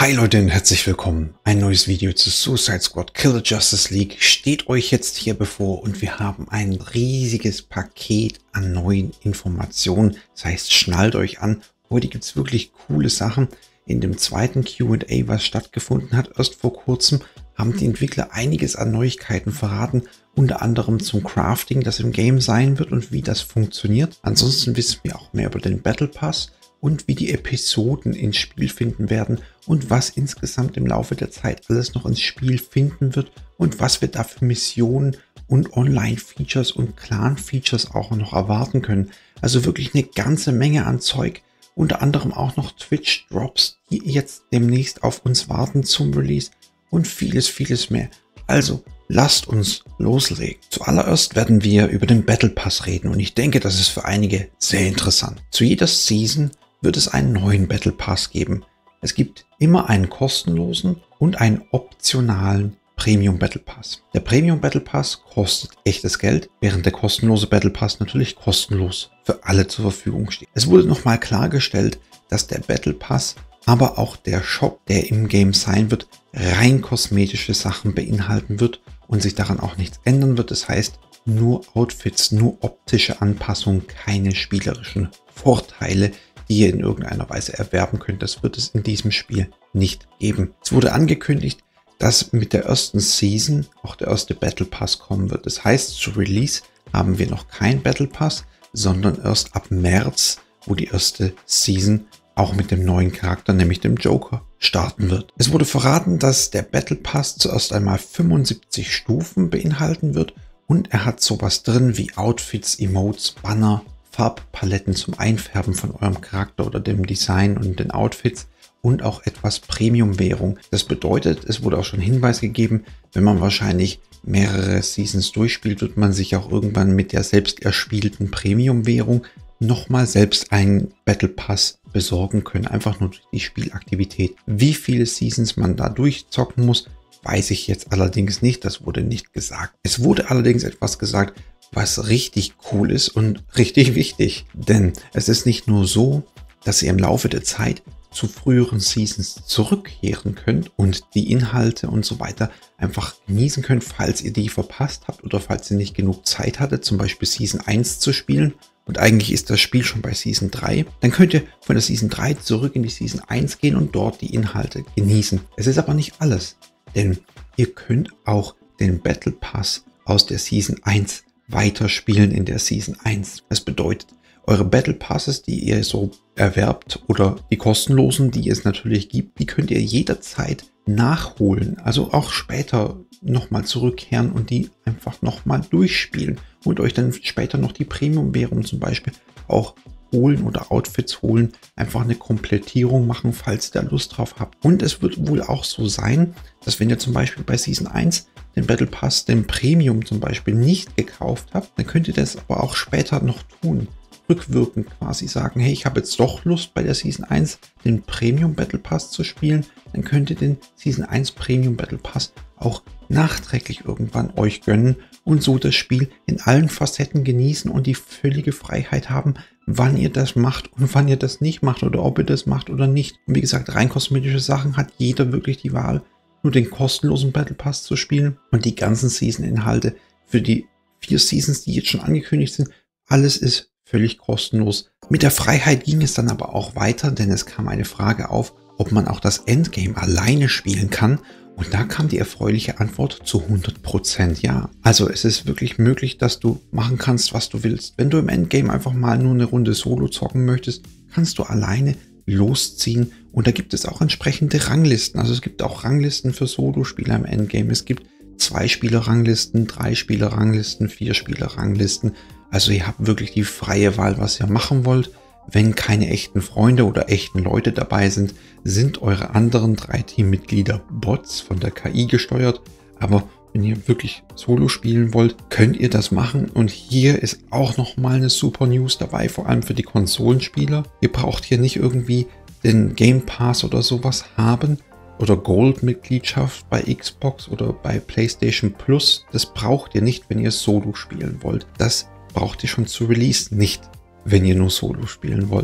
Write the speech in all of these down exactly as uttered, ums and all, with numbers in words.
Hi Leute und herzlich willkommen. Ein neues Video zu Suicide Squad Kill the Justice League steht euch jetzt hier bevor und wir haben ein riesiges Paket an neuen Informationen. Das heißt, schnallt euch an. Heute gibt es wirklich coole Sachen. In dem zweiten Q und A, was stattgefunden hat, erst vor kurzem, haben die Entwickler einiges an Neuigkeiten verraten. Unter anderem zum Crafting, das im Game sein wird und wie das funktioniert. Ansonsten wissen wir auch mehr über den Battle Pass und wie die Episoden ins Spiel finden werden und was insgesamt im Laufe der Zeit alles noch ins Spiel finden wird und was wir da für Missionen und Online-Features und Clan-Features auch noch erwarten können. Also wirklich eine ganze Menge an Zeug, unter anderem auch noch Twitch-Drops, die jetzt demnächst auf uns warten zum Release und vieles, vieles mehr. Also lasst uns loslegen. Zuallererst werden wir über den Battle Pass reden und ich denke, das ist für einige sehr interessant. Zu jeder Season wird es einen neuen Battle Pass geben. Es gibt immer einen kostenlosen und einen optionalen Premium Battle Pass. Der Premium Battle Pass kostet echtes Geld, während der kostenlose Battle Pass natürlich kostenlos für alle zur Verfügung steht. Es wurde nochmal klargestellt, dass der Battle Pass, aber auch der Shop, der im Game sein wird, rein kosmetische Sachen beinhalten wird und sich daran auch nichts ändern wird. Das heißt, nur Outfits, nur optische Anpassungen, keine spielerischen Vorteile, die ihr in irgendeiner Weise erwerben könnt. Das wird es in diesem Spiel nicht geben. Es wurde angekündigt, dass mit der ersten Season auch der erste Battle Pass kommen wird. Das heißt, zu Release haben wir noch kein Battle Pass, sondern erst ab März, wo die erste Season auch mit dem neuen Charakter, nämlich dem Joker, starten wird. Es wurde verraten, dass der Battle Pass zuerst einmal fünfundsiebzig Stufen beinhalten wird und er hat sowas drin wie Outfits, Emotes, Banner, Farbpaletten zum Einfärben von eurem Charakter oder dem Design und den Outfits und auch etwas Premium-Währung. Das bedeutet, es wurde auch schon Hinweis gegeben, wenn man wahrscheinlich mehrere Seasons durchspielt, wird man sich auch irgendwann mit der selbst erspielten Premium-Währung nochmal selbst einen Battle Pass besorgen können. Einfach nur durch die Spielaktivität. Wie viele Seasons man da durchzocken muss, weiß ich jetzt allerdings nicht. Das wurde nicht gesagt. Es wurde allerdings etwas gesagt, was richtig cool ist und richtig wichtig. Denn es ist nicht nur so, dass ihr im Laufe der Zeit zu früheren Seasons zurückkehren könnt und die Inhalte und so weiter einfach genießen könnt, falls ihr die verpasst habt oder falls ihr nicht genug Zeit hattet, zum Beispiel Season eins zu spielen. Und eigentlich ist das Spiel schon bei Season drei. Dann könnt ihr von der Season drei zurück in die Season eins gehen und dort die Inhalte genießen. Es ist aber nicht alles, denn ihr könnt auch den Battle Pass aus der Season eins weiterspielen in der Season eins. Das bedeutet, eure Battle Passes, die ihr so erwerbt oder die kostenlosen, die es natürlich gibt, die könnt ihr jederzeit nachholen. Also auch später nochmal zurückkehren und die einfach nochmal durchspielen und euch dann später noch die Premium-Währung zum Beispiel auch holen oder Outfits holen. Einfach eine Komplettierung machen, falls ihr da Lust drauf habt. Und es wird wohl auch so sein, dass wenn ihr zum Beispiel bei Season eins den Battle Pass, den Premium zum Beispiel nicht gekauft habt, dann könnt ihr das aber auch später noch tun. Rückwirkend quasi sagen, hey, ich habe jetzt doch Lust bei der Season eins den Premium Battle Pass zu spielen, dann könnt ihr den Season eins Premium Battle Pass auch nachträglich irgendwann euch gönnen und so das Spiel in allen Facetten genießen und die völlige Freiheit haben, wann ihr das macht und wann ihr das nicht macht oder ob ihr das macht oder nicht. Und wie gesagt, rein kosmetische Sachen hat jeder wirklich die Wahl, nur den kostenlosen Battle Pass zu spielen und die ganzen Season-Inhalte für die vier Seasons, die jetzt schon angekündigt sind, alles ist völlig kostenlos. Mit der Freiheit ging es dann aber auch weiter, denn es kam eine Frage auf, ob man auch das Endgame alleine spielen kann. Und da kam die erfreuliche Antwort zu hundert Prozent ja. Also es ist wirklich möglich, dass du machen kannst, was du willst. Wenn du im Endgame einfach mal nur eine Runde Solo zocken möchtest, kannst du alleine losziehen. Und da gibt es auch entsprechende Ranglisten. Also es gibt auch Ranglisten für Solo-Spieler im Endgame. Es gibt zwei Spieler-Ranglisten, drei Spieler-Ranglisten, vier Spieler-Ranglisten. Also ihr habt wirklich die freie Wahl, was ihr machen wollt. Wenn keine echten Freunde oder echten Leute dabei sind, sind eure anderen drei Teammitglieder Bots von der K I gesteuert. Aber wenn ihr wirklich Solo spielen wollt, könnt ihr das machen. Und hier ist auch nochmal eine super News dabei, vor allem für die Konsolenspieler. Ihr braucht hier nicht irgendwie den Game Pass oder sowas haben oder Gold-Mitgliedschaft bei Xbox oder bei PlayStation Plus. Das braucht ihr nicht, wenn ihr Solo spielen wollt. Das braucht ihr schon zu Release nicht, wenn ihr nur Solo spielen wollt.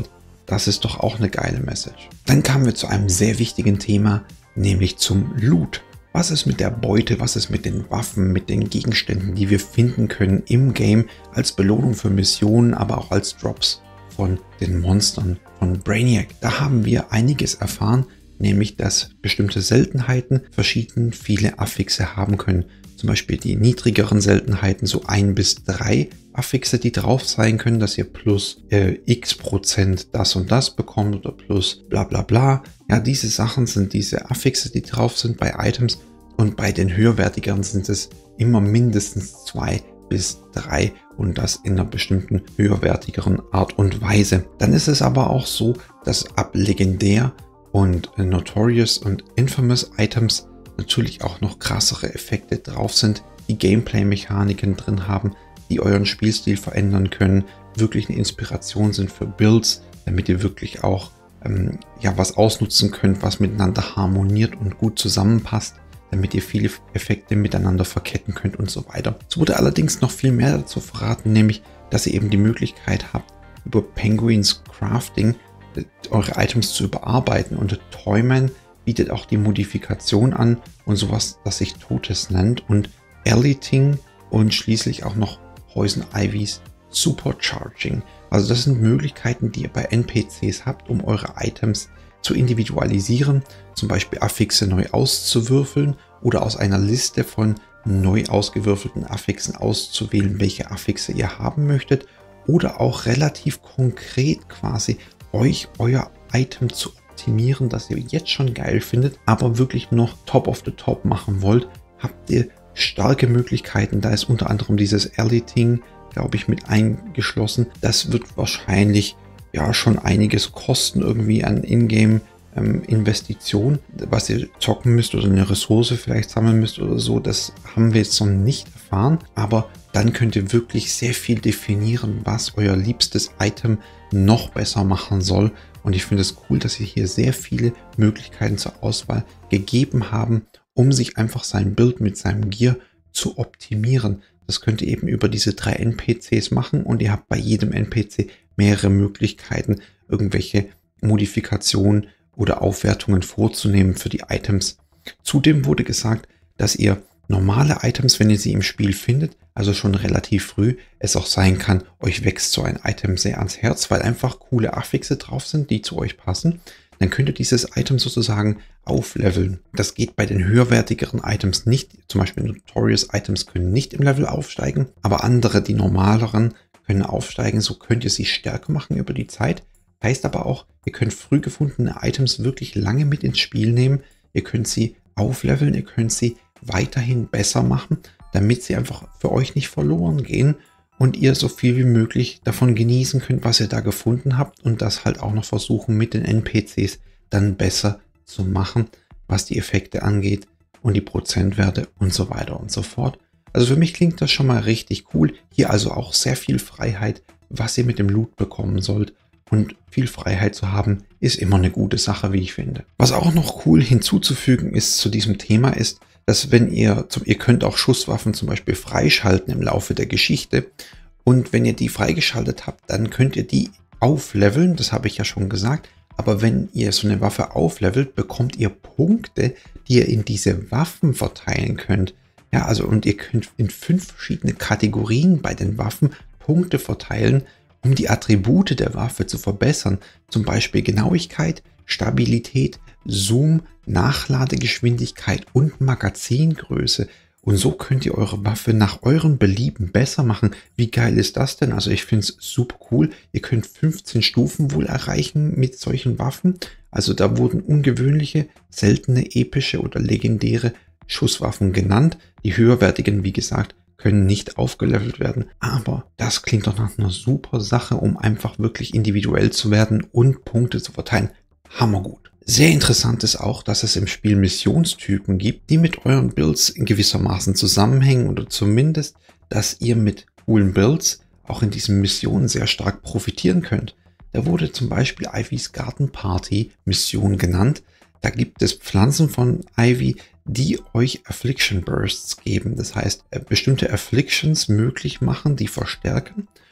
Das ist doch auch eine geile Message. Dann kamen wir zu einem sehr wichtigen Thema, nämlich zum Loot. Was ist mit der Beute, was ist mit den Waffen, mit den Gegenständen, die wir finden können im Game als Belohnung für Missionen, aber auch als Drops von den Monstern von Brainiac. Da haben wir einiges erfahren, nämlich dass bestimmte Seltenheiten verschieden viele Affixe haben können. Zum Beispiel die niedrigeren Seltenheiten, so ein bis drei Affixe, die drauf sein können, dass ihr plus äh, x Prozent das und das bekommt oder plus bla bla bla. Ja, diese Sachen sind diese Affixe, die drauf sind bei Items, und bei den höherwertigeren sind es immer mindestens zwei bis drei und das in einer bestimmten höherwertigeren Art und Weise. Dann ist es aber auch so, dass ab Legendär und äh, Notorious und Infamous Items natürlich auch noch krassere Effekte drauf sind, die Gameplay-Mechaniken drin haben, die euren Spielstil verändern können, wirklich eine Inspiration sind für Builds, damit ihr wirklich auch ähm, ja, was ausnutzen könnt, was miteinander harmoniert und gut zusammenpasst, damit ihr viele Effekte miteinander verketten könnt und so weiter. Es wurde allerdings noch viel mehr dazu verraten, nämlich, dass ihr eben die Möglichkeit habt, über Penguins Crafting äh, eure Items zu überarbeiten, und Toyman bietet auch die Modifikation an und sowas, das sich Totes nennt, und Eliting und schließlich auch noch Poison Ivys Supercharging. Also das sind Möglichkeiten, die ihr bei N P Cs habt, um eure Items zu individualisieren, zum Beispiel Affixe neu auszuwürfeln oder aus einer Liste von neu ausgewürfelten Affixen auszuwählen, welche Affixe ihr haben möchtet, oder auch relativ konkret quasi euch euer Item zu optimieren, das ihr jetzt schon geil findet, aber wirklich noch top of the top machen wollt, habt ihr starke Möglichkeiten. Da ist unter anderem dieses Eliting, glaube ich, mit eingeschlossen. Das wird wahrscheinlich ja schon einiges kosten, irgendwie an Ingame ähm, Investition, was ihr zocken müsst oder eine Ressource vielleicht sammeln müsst oder so. Das haben wir jetzt noch nicht erfahren, aber dann könnt ihr wirklich sehr viel definieren, was euer liebstes Item noch besser machen soll. Und ich finde es cool, dass sie hier sehr viele Möglichkeiten zur Auswahl gegeben haben, um sich einfach sein Bild mit seinem Gear zu optimieren. Das könnt ihr eben über diese drei N P Cs machen, und ihr habt bei jedem N P C mehrere Möglichkeiten, irgendwelche Modifikationen oder Aufwertungen vorzunehmen für die Items. Zudem wurde gesagt, dass ihr normale Items, wenn ihr sie im Spiel findet, also schon relativ früh, es auch sein kann, euch wächst so ein Item sehr ans Herz, weil einfach coole Affixe drauf sind, die zu euch passen. Dann könnt ihr dieses Item sozusagen aufleveln. Das geht bei den höherwertigeren Items nicht. Zum Beispiel Notorious Items können nicht im Level aufsteigen, aber andere, die normaleren, können aufsteigen. So könnt ihr sie stärker machen über die Zeit. Heißt aber auch, ihr könnt früh gefundene Items wirklich lange mit ins Spiel nehmen. Ihr könnt sie aufleveln, ihr könnt sie weiterhin besser machen, damit sie einfach für euch nicht verloren gehen und ihr so viel wie möglich davon genießen könnt, was ihr da gefunden habt, und das halt auch noch versuchen, mit den N P Cs dann besser zu machen, was die Effekte angeht und die Prozentwerte und so weiter und so fort. Also für mich klingt das schon mal richtig cool. Hier also auch sehr viel Freiheit, was ihr mit dem Loot bekommen sollt. Und viel Freiheit zu haben, ist immer eine gute Sache, wie ich finde. Was auch noch cool hinzuzufügen ist zu diesem Thema ist, dass wenn ihr, zum, ihr könnt auch Schusswaffen zum Beispiel freischalten im Laufe der Geschichte. Und wenn ihr die freigeschaltet habt, dann könnt ihr die aufleveln, das habe ich ja schon gesagt. Aber wenn ihr so eine Waffe auflevelt, bekommt ihr Punkte, die ihr in diese Waffen verteilen könnt. Ja, also und ihr könnt in fünf verschiedene Kategorien bei den Waffen Punkte verteilen, um die Attribute der Waffe zu verbessern. Zum Beispiel Genauigkeit, Stabilität, Zoom, Nachladegeschwindigkeit und Magazingröße. Und so könnt ihr eure Waffe nach eurem Belieben besser machen. Wie geil ist das denn? Also ich finde es super cool. Ihr könnt fünfzehn Stufen wohl erreichen mit solchen Waffen. Also da wurden ungewöhnliche, seltene, epische oder legendäre Schusswaffen genannt. Die höherwertigen, wie gesagt, können nicht aufgelevelt werden. Aber das klingt doch nach einer super Sache, um einfach wirklich individuell zu werden und Punkte zu verteilen. Hammergut. Sehr interessant ist auch, dass es im Spiel Missionstypen gibt, die mit euren Builds in gewissermaßen zusammenhängen, oder zumindest, dass ihr mit coolen Builds auch in diesen Missionen sehr stark profitieren könnt. Da wurde zum Beispiel Ivys Garden Party Mission genannt. Da gibt es Pflanzen von Ivy, die euch Affliction Bursts geben. Das heißt, bestimmte Afflictions möglich machen, die verstärken.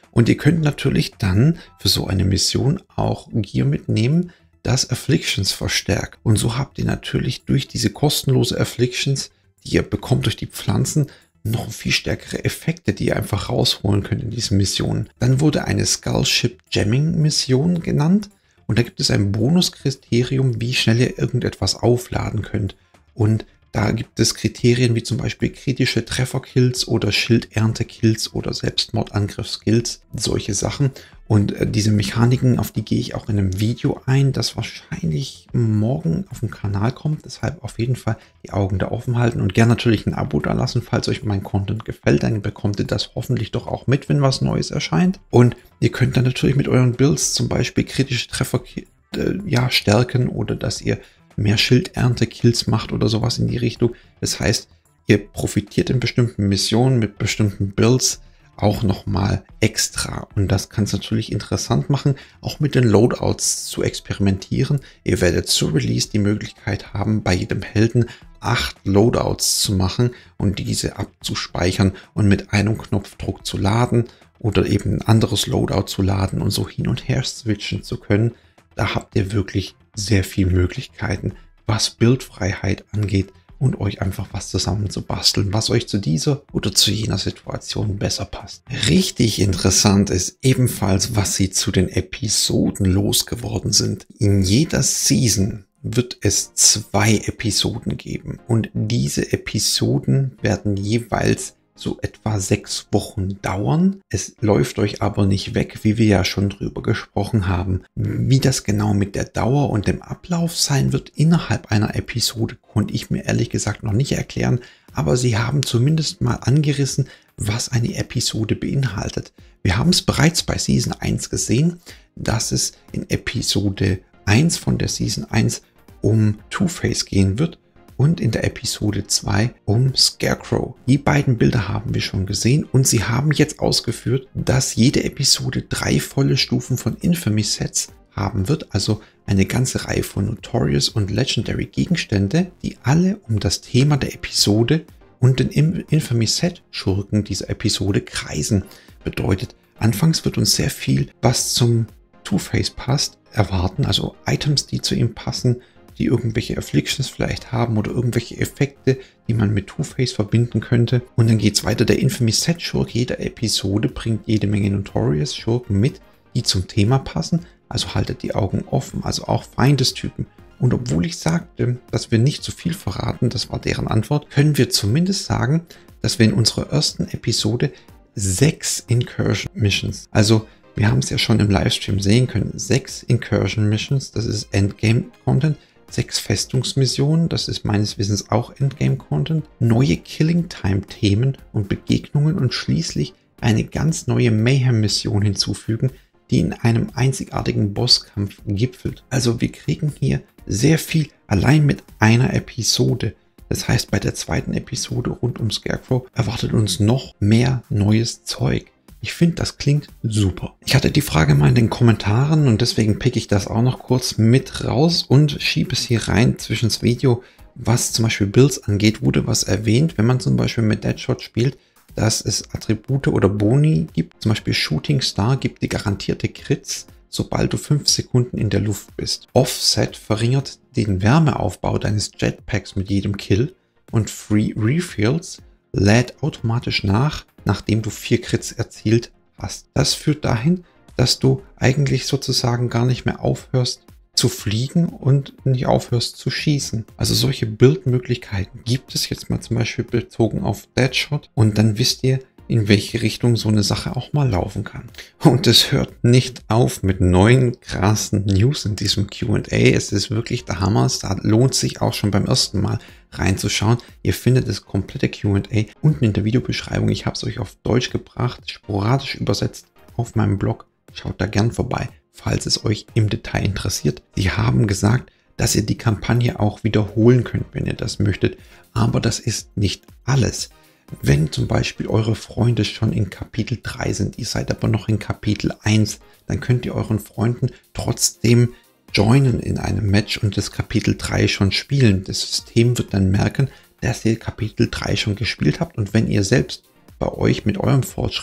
Und ihr könnt natürlich dann für so eine Mission auch Gear mitnehmen, das Afflictions verstärkt. Und so habt ihr natürlich durch diese kostenlose Afflictions, die ihr bekommt durch die Pflanzen, noch viel stärkere Effekte, die ihr einfach rausholen könnt in diesen Missionen. Dann wurde eine Skullship Jamming Mission genannt. Und da gibt es ein Bonuskriterium, wie schnell ihr irgendetwas aufladen könnt. Und da gibt es Kriterien wie zum Beispiel kritische Trefferkills oder Schilderntekills oder Selbstmordangriffskills, solche Sachen. Und äh, diese Mechaniken, auf die gehe ich auch in einem Video ein, das wahrscheinlich morgen auf dem Kanal kommt. Deshalb auf jeden Fall die Augen da offen halten und gerne natürlich ein Abo da lassen, falls euch mein Content gefällt. Dann bekommt ihr das hoffentlich doch auch mit, wenn was Neues erscheint. Und ihr könnt dann natürlich mit euren Builds zum Beispiel kritische Treffer äh, ja, stärken oder dass ihr mehr Schildernte-Kills macht oder sowas in die Richtung. Das heißt, ihr profitiert in bestimmten Missionen mit bestimmten Builds auch nochmal extra. Und das kann es natürlich interessant machen, auch mit den Loadouts zu experimentieren. Ihr werdet zu Release die Möglichkeit haben, bei jedem Helden acht Loadouts zu machen und diese abzuspeichern und mit einem Knopfdruck zu laden oder eben ein anderes Loadout zu laden und so hin und her switchen zu können. Da habt ihr wirklich sehr viele Möglichkeiten, was Bildfreiheit angeht und euch einfach was zusammen zu basteln, was euch zu dieser oder zu jener Situation besser passt. Richtig interessant ist ebenfalls, was sie zu den Episoden losgeworden sind. In jeder Season wird es zwei Episoden geben und diese Episoden werden jeweils so etwa sechs Wochen dauern. Es läuft euch aber nicht weg, wie wir ja schon drüber gesprochen haben. Wie das genau mit der Dauer und dem Ablauf sein wird innerhalb einer Episode, konnte ich mir ehrlich gesagt noch nicht erklären, aber sie haben zumindest mal angerissen, was eine Episode beinhaltet. Wir haben es bereits bei Season eins gesehen, dass es in Episode eins von der Season eins um Two-Face gehen wird. Und in der Episode zwei um Scarecrow. Die beiden Bilder haben wir schon gesehen und sie haben jetzt ausgeführt, dass jede Episode drei volle Stufen von Infamy Sets haben wird, also eine ganze Reihe von Notorious und Legendary Gegenstände, die alle um das Thema der Episode und den Infamy Set Schurken dieser Episode kreisen. Bedeutet, anfangs wird uns sehr viel, was zum Two-Face passt, erwarten, also Items, die zu ihm passen, die irgendwelche Afflictions vielleicht haben oder irgendwelche Effekte, die man mit Two-Face verbinden könnte. Und dann geht es weiter. Der Infamy Set Schurk jeder Episode bringt jede Menge Notorious Schurken mit, die zum Thema passen. Also haltet die Augen offen, also auch Feindestypen. Und obwohl ich sagte, dass wir nicht zu viel verraten, das war deren Antwort, können wir zumindest sagen, dass wir in unserer ersten Episode sechs Incursion Missions, also wir haben es ja schon im Livestream sehen können, sechs Incursion Missions, das ist Endgame Content, sechs Festungsmissionen, das ist meines Wissens auch Endgame-Content, neue Killing-Time-Themen und Begegnungen und schließlich eine ganz neue Mayhem-Mission hinzufügen, die in einem einzigartigen Bosskampf gipfelt. Also wir kriegen hier sehr viel allein mit einer Episode. Das heißt, bei der zweiten Episode rund um Scarecrow erwartet uns noch mehr neues Zeug. Ich finde, das klingt super. Ich hatte die Frage mal in den Kommentaren und deswegen pick ich das auch noch kurz mit raus und schiebe es hier rein zwischen das Video. Was zum Beispiel Builds angeht, wurde was erwähnt, wenn man zum Beispiel mit Deadshot spielt, dass es Attribute oder Boni gibt. Zum Beispiel Shooting Star gibt die garantierte Crits, sobald du fünf Sekunden in der Luft bist. Offset verringert den Wärmeaufbau deines Jetpacks mit jedem Kill und Free Refills lädt automatisch nach, nachdem du vier Crits erzielt hast. Das führt dahin, dass du eigentlich sozusagen gar nicht mehr aufhörst zu fliegen und nicht aufhörst zu schießen. Also solche Bildmöglichkeiten gibt es jetzt mal zum Beispiel bezogen auf Deadshot und dann wisst ihr, in welche Richtung so eine Sache auch mal laufen kann. Und es hört nicht auf mit neuen krassen News in diesem Q und A. Es ist wirklich der Hammer. Es lohnt sich auch schon beim ersten Mal reinzuschauen. Ihr findet das komplette Q und A unten in der Videobeschreibung. Ich habe es euch auf Deutsch gebracht, sporadisch übersetzt auf meinem Blog. Schaut da gern vorbei, falls es euch im Detail interessiert. Sie haben gesagt, dass ihr die Kampagne auch wiederholen könnt, wenn ihr das möchtet. Aber das ist nicht alles. Wenn zum Beispiel eure Freunde schon in Kapitel drei sind, ihr seid aber noch in Kapitel eins, dann könnt ihr euren Freunden trotzdem joinen in einem Match und das Kapitel drei schon spielen. Das System wird dann merken, dass ihr Kapitel drei schon gespielt habt und wenn ihr selbst bei euch mit eurem Fortschritt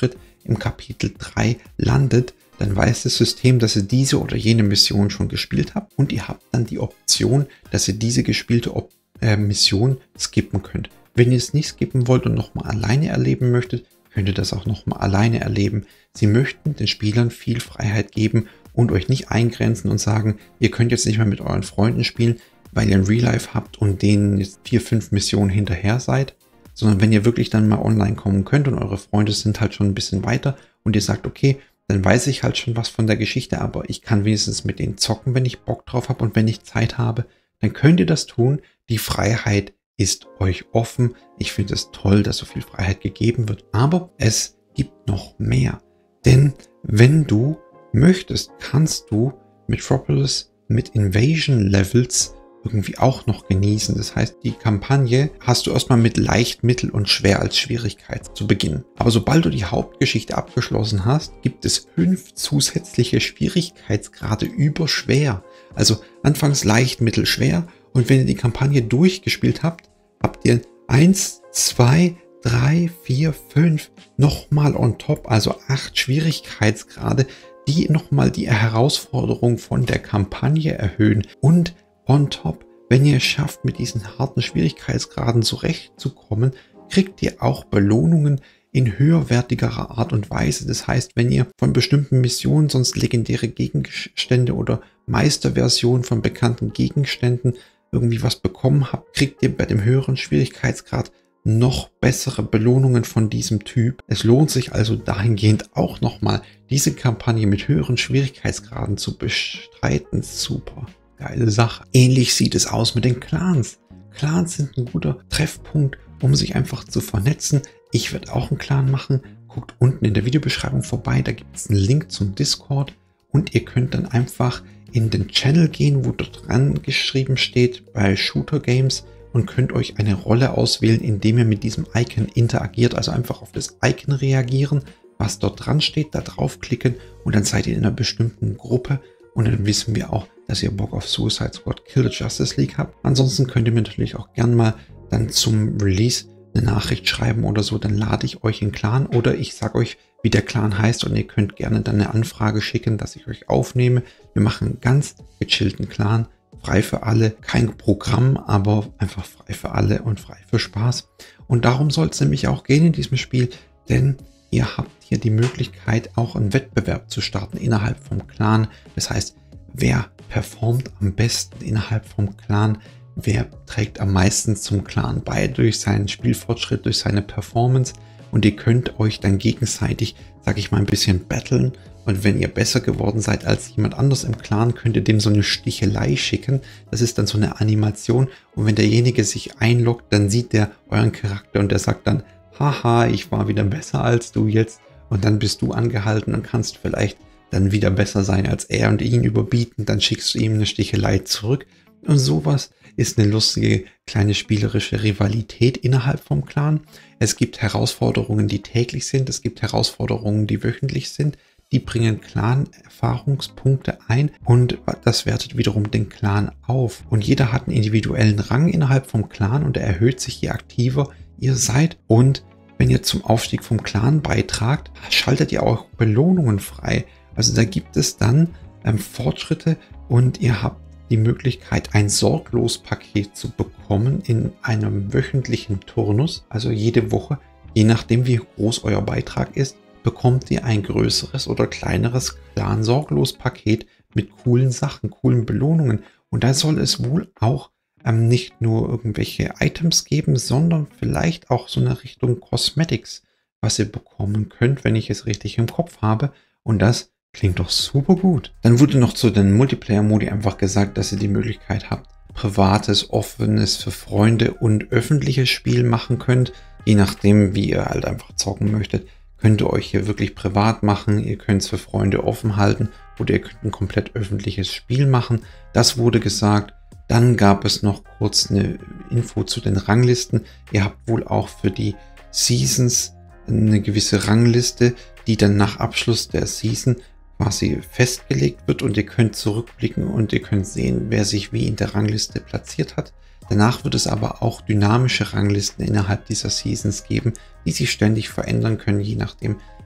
im Kapitel drei landet, dann weiß das System, dass ihr diese oder jene Mission schon gespielt habt und ihr habt dann die Option, dass ihr diese gespielte Op äh, Mission skippen könnt. Wenn ihr es nicht skippen wollt und nochmal alleine erleben möchtet, könnt ihr das auch nochmal alleine erleben. Sie möchten den Spielern viel Freiheit geben und euch nicht eingrenzen und sagen, ihr könnt jetzt nicht mehr mit euren Freunden spielen, weil ihr ein Real Life habt und denen jetzt vier, fünf Missionen hinterher seid, sondern wenn ihr wirklich dann mal online kommen könnt und eure Freunde sind halt schon ein bisschen weiter und ihr sagt, okay, dann weiß ich halt schon was von der Geschichte, aber ich kann wenigstens mit denen zocken, wenn ich Bock drauf habe und wenn ich Zeit habe, dann könnt ihr das tun. Die Freiheit ist euch offen. Ich finde es toll, dass so viel Freiheit gegeben wird, aber es gibt noch mehr. Denn wenn du möchtest, kannst du Metropolis mit Invasion Levels irgendwie auch noch genießen. Das heißt, die Kampagne hast du erstmal mit leicht, mittel und schwer als Schwierigkeit zu beginnen. Aber sobald du die Hauptgeschichte abgeschlossen hast, gibt es fünf zusätzliche Schwierigkeitsgrade über schwer. Also anfangs leicht, mittel, schwer. Und wenn ihr die Kampagne durchgespielt habt, habt ihr eins, zwei, drei, vier, fünf nochmal on top, also acht Schwierigkeitsgrade, die nochmal die Herausforderung von der Kampagne erhöhen. Und on top, wenn ihr es schafft, mit diesen harten Schwierigkeitsgraden zurechtzukommen, kriegt ihr auch Belohnungen in höherwertigerer Art und Weise. Das heißt, wenn ihr von bestimmten Missionen sonst legendäre Gegenstände oder Meisterversionen von bekannten Gegenständen irgendwie was bekommen habt, kriegt ihr bei dem höheren Schwierigkeitsgrad noch bessere Belohnungen von diesem Typ. Es lohnt sich also dahingehend auch nochmal, diese Kampagne mit höheren Schwierigkeitsgraden zu bestreiten. Super geile Sache. Ähnlich sieht es aus mit den Clans. Clans sind ein guter Treffpunkt, um sich einfach zu vernetzen. Ich werde auch einen Clan machen. Guckt unten in der Videobeschreibung vorbei, da gibt es einen Link zum Discord und ihr könnt dann einfach in den Channel gehen, wo dort dran geschrieben steht bei Shooter Games und könnt euch eine Rolle auswählen, indem ihr mit diesem Icon interagiert. Also einfach auf das Icon reagieren, was dort dran steht, da draufklicken und dann seid ihr in einer bestimmten Gruppe und dann wissen wir auch, dass ihr Bock auf Suicide Squad Kill the Justice League habt. Ansonsten könnt ihr mir natürlich auch gern mal dann zum Release eine Nachricht schreiben oder so, dann lade ich euch in Clan oder ich sage euch, wie der Clan heißt und ihr könnt gerne dann eine Anfrage schicken, dass ich euch aufnehme. Wir machen einen ganz gechillten Clan, frei für alle, kein Programm, aber einfach frei für alle und frei für Spaß. Und darum soll es nämlich auch gehen in diesem Spiel, denn ihr habt hier die Möglichkeit, auch einen Wettbewerb zu starten innerhalb vom Clan. Das heißt, wer performt am besten innerhalb vom Clan, wer trägt am meisten zum Clan bei durch seinen Spielfortschritt, durch seine Performance und ihr könnt euch dann gegenseitig, sag ich mal, ein bisschen battlen und wenn ihr besser geworden seid als jemand anders im Clan, könnt ihr dem so eine Stichelei schicken. Das ist dann so eine Animation und wenn derjenige sich einloggt, dann sieht der euren Charakter und der sagt dann, haha, ich war wieder besser als du jetzt und dann bist du angehalten und kannst vielleicht dann wieder besser sein als er und ihn überbieten, dann schickst du ihm eine Stichelei zurück und sowas ist eine lustige kleine spielerische Rivalität innerhalb vom Clan. Es gibt Herausforderungen, die täglich sind, es gibt Herausforderungen, die wöchentlich sind, die bringen Clan-Erfahrungspunkte ein und das wertet wiederum den Clan auf. Und jeder hat einen individuellen Rang innerhalb vom Clan und der erhöht sich, je aktiver ihr seid. Und wenn ihr zum Aufstieg vom Clan beitragt, schaltet ihr auch Belohnungen frei. Also da gibt es dann ähm, Fortschritte und ihr habt die Möglichkeit, ein Sorglos-Paket zu bekommen in einem wöchentlichen Turnus. Also jede Woche, je nachdem wie groß euer Beitrag ist, bekommt ihr ein größeres oder kleineres Clan-Sorglos-Paket mit coolen Sachen, coolen Belohnungen. Und da soll es wohl auch ähm, nicht nur irgendwelche Items geben, sondern vielleicht auch so eine Richtung Cosmetics, was ihr bekommen könnt, wenn ich es richtig im Kopf habe. Und das klingt doch super gut. Dann wurde noch zu den Multiplayer-Modi einfach gesagt, dass ihr die Möglichkeit habt, privates, offenes für Freunde und öffentliches Spiel machen könnt. Je nachdem, wie ihr halt einfach zocken möchtet, könnt ihr euch hier wirklich privat machen. Ihr könnt es für Freunde offen halten oder ihr könnt ein komplett öffentliches Spiel machen. Das wurde gesagt. Dann gab es noch kurz eine Info zu den Ranglisten. Ihr habt wohl auch für die Seasons eine gewisse Rangliste, die dann nach Abschluss der Season quasi festgelegt wird und ihr könnt zurückblicken und ihr könnt sehen, wer sich wie in der Rangliste platziert hat. Danach wird es aber auch dynamische Ranglisten innerhalb dieser Seasons geben, die sich ständig verändern können, je nachdem,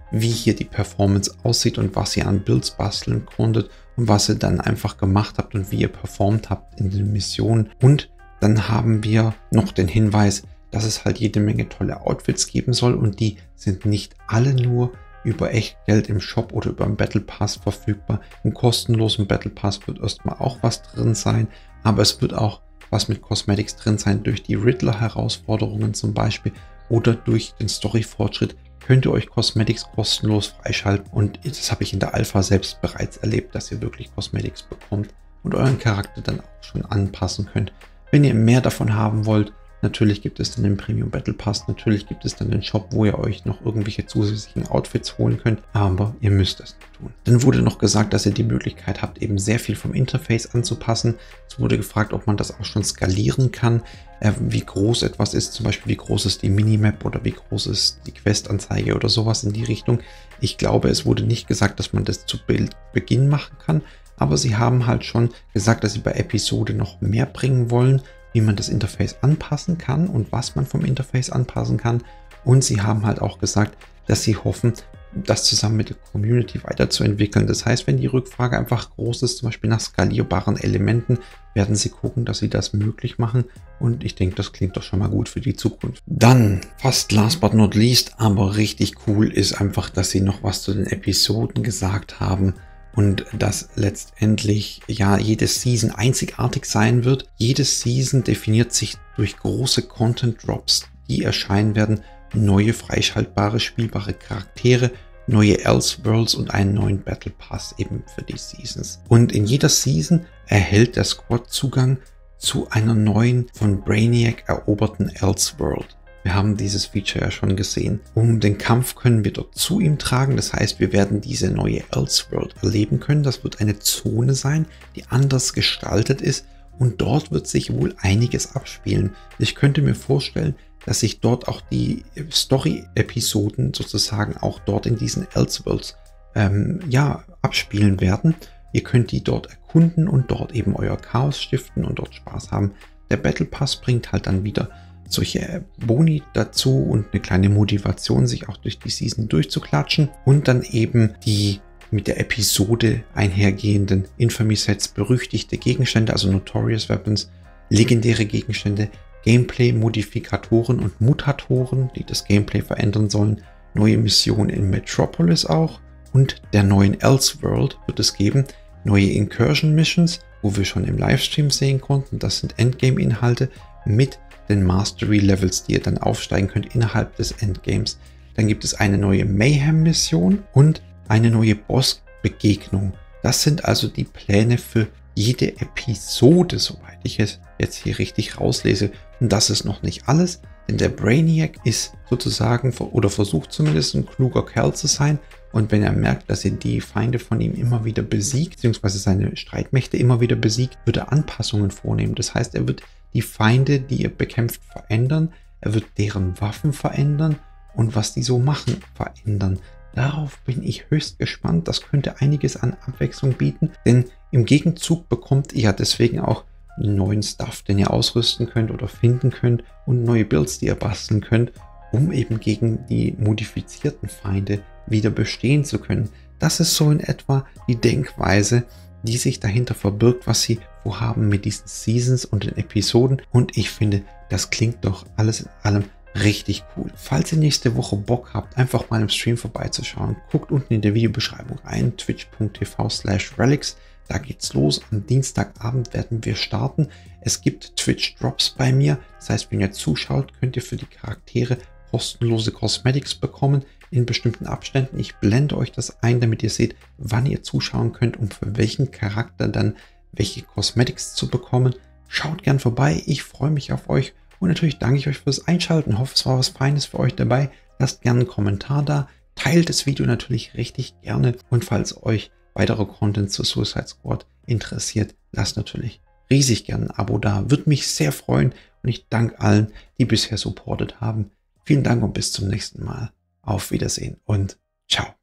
wie hier die Performance aussieht und was ihr an Builds basteln konntet und was ihr dann einfach gemacht habt und wie ihr performt habt in den Missionen. Und dann haben wir noch den Hinweis, dass es halt jede Menge tolle Outfits geben soll und die sind nicht alle nur über Echtgeld im Shop oder über einen Battle Pass verfügbar. Im kostenlosen Battle Pass wird erstmal auch was drin sein, aber es wird auch was mit Cosmetics drin sein durch die Riddler-Herausforderungen zum Beispiel oder durch den Story-Fortschritt könnt ihr euch Cosmetics kostenlos freischalten und das habe ich in der Alpha selbst bereits erlebt, dass ihr wirklich Cosmetics bekommt und euren Charakter dann auch schon anpassen könnt. Wenn ihr mehr davon haben wollt, natürlich gibt es dann den Premium Battle Pass, natürlich gibt es dann den Shop, wo ihr euch noch irgendwelche zusätzlichen Outfits holen könnt, aber ihr müsst es nicht tun. Dann wurde noch gesagt, dass ihr die Möglichkeit habt, eben sehr viel vom Interface anzupassen. Es wurde gefragt, ob man das auch schon skalieren kann, äh, wie groß etwas ist, zum Beispiel wie groß ist die Minimap oder wie groß ist die Questanzeige oder sowas in die Richtung. Ich glaube, es wurde nicht gesagt, dass man das zu Beginn machen kann, aber sie haben halt schon gesagt, dass sie bei Episode noch mehr bringen wollen, wie man das Interface anpassen kann und was man vom Interface anpassen kann. Und sie haben halt auch gesagt, dass sie hoffen, das zusammen mit der Community weiterzuentwickeln. Das heißt, wenn die Rückfrage einfach groß ist, zum Beispiel nach skalierbaren Elementen, werden sie gucken, dass sie das möglich machen. Und ich denke, das klingt doch schon mal gut für die Zukunft. Dann, fast last but not least, aber richtig cool ist einfach, dass sie noch was zu den Episoden gesagt haben. Und dass letztendlich ja jede Season einzigartig sein wird. Jede Season definiert sich durch große Content Drops, die erscheinen werden, neue freischaltbare, spielbare Charaktere, neue Elseworlds und einen neuen Battle Pass eben für die Seasons. Und in jeder Season erhält der Squad Zugang zu einer neuen, von Brainiac eroberten Elseworld. Wir haben dieses Feature ja schon gesehen. Um den Kampf können wir dort zu ihm tragen. Das heißt, wir werden diese neue Elseworld erleben können. Das wird eine Zone sein, die anders gestaltet ist. Und dort wird sich wohl einiges abspielen. Ich könnte mir vorstellen, dass sich dort auch die Story-Episoden sozusagen auch dort in diesen Elseworlds ähm, ja, abspielen werden. Ihr könnt die dort erkunden und dort eben euer Chaos stiften und dort Spaß haben. Der Battle Pass bringt halt dann wieder solche Boni dazu und eine kleine Motivation, sich auch durch die Season durchzuklatschen und dann eben die mit der Episode einhergehenden Infamy-Sets, berüchtigte Gegenstände, also Notorious Weapons, legendäre Gegenstände, Gameplay-Modifikatoren und Mutatoren, die das Gameplay verändern sollen, neue Missionen in Metropolis auch und der neuen Elseworld wird es geben, neue Incursion-Missions, wo wir schon im Livestream sehen konnten, das sind Endgame-Inhalte mit den Mastery-Levels, die ihr dann aufsteigen könnt innerhalb des Endgames. Dann gibt es eine neue Mayhem-Mission und eine neue Boss-Begegnung. Das sind also die Pläne für jede Episode, soweit ich es jetzt hier richtig rauslese. Und das ist noch nicht alles, denn der Brainiac ist sozusagen oder versucht zumindest ein kluger Kerl zu sein. Und wenn er merkt, dass er die Feinde von ihm immer wieder besiegt, beziehungsweise seine Streitmächte immer wieder besiegt, wird er Anpassungen vornehmen. Das heißt, er wird die Feinde, die er bekämpft, verändern. Er wird deren Waffen verändern und was die so machen, verändern. Darauf bin ich höchst gespannt. Das könnte einiges an Abwechslung bieten, denn im Gegenzug bekommt ihr ja deswegen auch neuen Stuff, den ihr ausrüsten könnt oder finden könnt und neue Builds, die ihr basteln könnt, um eben gegen die modifizierten Feinde wieder bestehen zu können. Das ist so in etwa die Denkweise, die sich dahinter verbirgt, was sie vorhaben mit diesen Seasons und den Episoden. Und ich finde, das klingt doch alles in allem richtig cool. Falls ihr nächste Woche Bock habt, einfach mal im Stream vorbeizuschauen, guckt unten in der Videobeschreibung rein, twitch punkt t v slash relics. Da geht's los. Am Dienstagabend werden wir starten. Es gibt Twitch Drops bei mir. Das heißt, wenn ihr zuschaut, könnt ihr für die Charaktere kostenlose Cosmetics bekommen in bestimmten Abständen. Ich blende euch das ein, damit ihr seht, wann ihr zuschauen könnt, um für welchen Charakter dann welche Cosmetics zu bekommen. Schaut gern vorbei. Ich freue mich auf euch. Und natürlich danke ich euch fürs Einschalten. Hoffe, es war was Feines für euch dabei. Lasst gerne einen Kommentar da. Teilt das Video natürlich richtig gerne. Und falls euch weitere Content zu Suicide Squad interessiert, lasst natürlich riesig gerne ein Abo da. Würde mich sehr freuen. Und ich danke allen, die bisher supportet haben. Vielen Dank und bis zum nächsten Mal. Auf Wiedersehen und ciao.